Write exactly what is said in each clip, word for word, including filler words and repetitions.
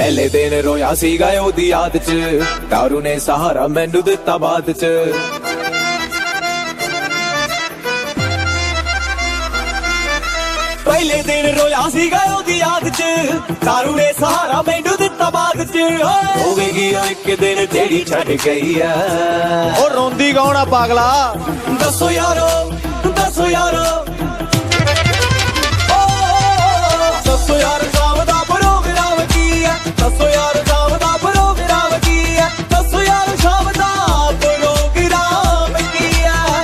पहले दिन रोया सीगा ओदी याद च, दारू ने सहारा मैनू दिता बाद च। पहले दिन रोया सीगा ओदी याद च, दारू ने सहारा मैनू दिता बाद च। होवेगी एक दिन तेरी छड़ गई है, ओ रोंदी कौन आ पागला? दसो यारो दसो यारो दसो यार शाम दा प्रोग्राम की है, दसो यार शाम दा प्रोग्राम की है, दसो यार शाम दा प्रोग्राम की है।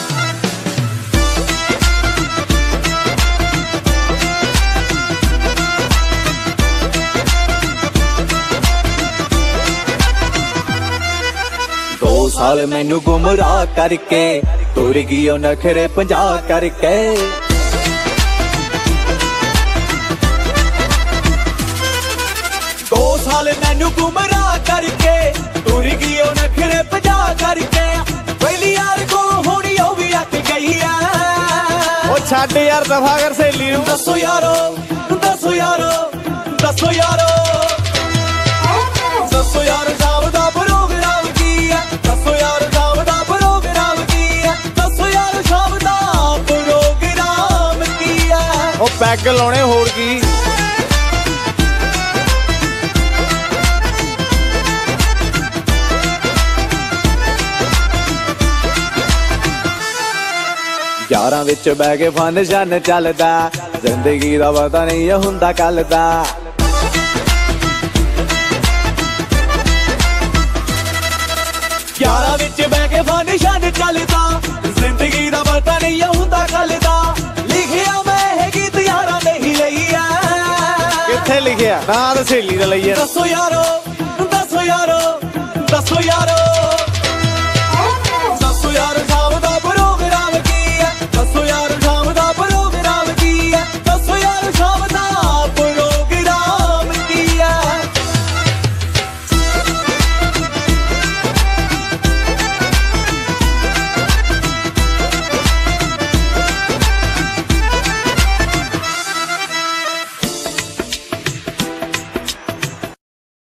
दो साल मैनू गुमराह करके तुर गई ओ नखरे पंजा करके। दो साल मैनू गुमराह करके तुर गई ओ नखरे पंजा करके। पहली यार को होनी ओ भी अक गई है, ओ छाड़ यार दफा कर सहेली नू। दसो यारो दसो यारो दसो यारो दसो यार शाम दा प्रोग्राम की है, दसो यार शाम दा प्रोग्राम की है, दसो यार शाम दा प्रोग्राम की है। ओ पैग लाने होर की। यारां विच बह के फन शन चलदा, जिंदगी दा पता नहीं हुंदा कल दा। यारां विच बह के फन शन चलदा, जिंदगी दा पता नहीं हुंदा कल दा। लिखिया मैं है गीत यारां नहीं लई है, किथे लिखिया ना ते सहेली दा लई है। दसो यारो दसो यारो दसो यारो दसो यार शाम दा प्रोग्राम की है, दसो यार शाम दा प्रोग्राम की है, दसो यार शाम दा प्रोग्राम की है।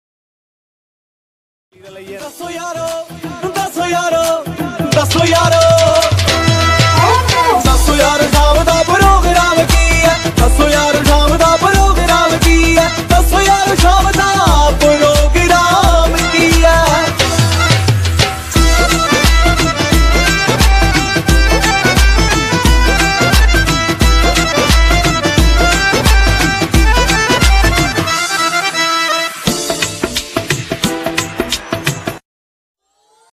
दसो यारो दसो यारो दसो यारो